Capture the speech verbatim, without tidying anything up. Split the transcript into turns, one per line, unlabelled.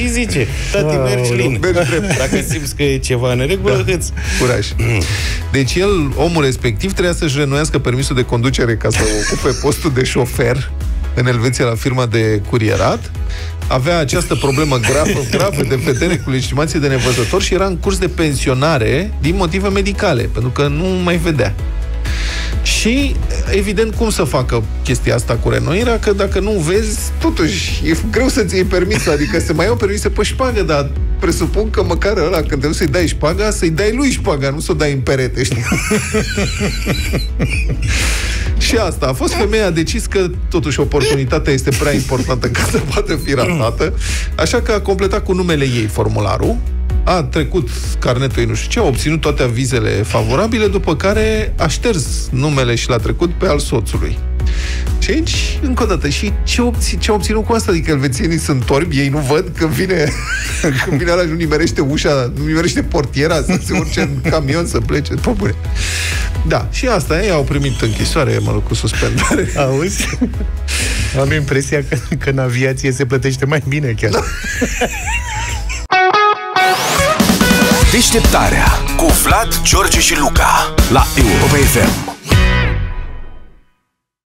și zice, tati, mergi lin. Dacă simți că e ceva în neregulă, da. Hâți.
Curaj. Deci el, omul respectiv, trebuia să-și renuiască permisul de conducere ca să ocupe postul de șofer în Elveția la firma de curierat. Avea această problemă gravă, gravă de vedere cu legitimație de nevăzător și era în curs de pensionare din motive medicale, pentru că nu mai vedea. Și, evident, cum să facă chestia asta cu renoirea? Că dacă nu vezi, totuși, e greu să-ți iei permisul. Adică să mai iau permise pe șpagă, dar presupun că măcar ăla, când te duci să-i dai șpaga, să-i dai lui șpaga, nu să o dai în perete, știi? Și asta a fost. Femeia a decis că totuși oportunitatea este prea importantă ca să poată fi ratată, așa că a completat cu numele ei formularul, a trecut carnetul ei, nu știu ce, a obținut toate avizele favorabile, după care a șters numele și l-a trecut pe al soțului. Și aici, încă o dată, și ce, obț- ce a obținut cu asta? Adică elvețienii sunt orbi, ei nu văd când vine când vine ăla și nu nimerește ușa, nu nimerește portiera să se urce în camion să plece. Păbune. Da, și asta, ei au primit închisoare, mă rog, cu suspendare.
Auzi? Am impresia că, că în aviație se plătește mai bine chiar. Da.
Deșteptarea cu Vlad, George și Luca la Europa F M.